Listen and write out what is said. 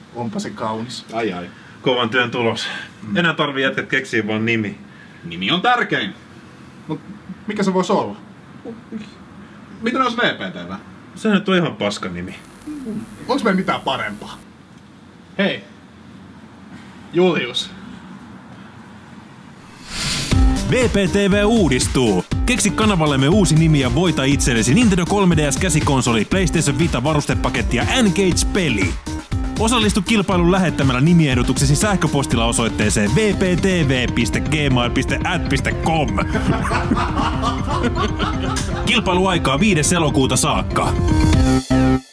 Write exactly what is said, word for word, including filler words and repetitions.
Onpa se kaunis. Ai ai. Kovan työn tulos. Enää tarvii jätkät keksiä vaan nimi. Nimi on tärkein. Mut mikä se voisi olla? Miten olisi V P T V? Se nyt on ihan paska nimi. Onks meillä mitään parempaa? Hei. Julius. V P T V uudistuu. Keksi kanavallemme uusi nimi ja voita itsellesi Nintendo kolme D S-käsikonsoli, PlayStation Vita varustepaketti ja N-Gage-peli. Osallistu kilpailun lähettämällä nimiehdotuksesi sähköpostilla osoitteeseen w p t v piste gmail piste a t piste com. Kilpailuaikaa viides elokuuta saakka.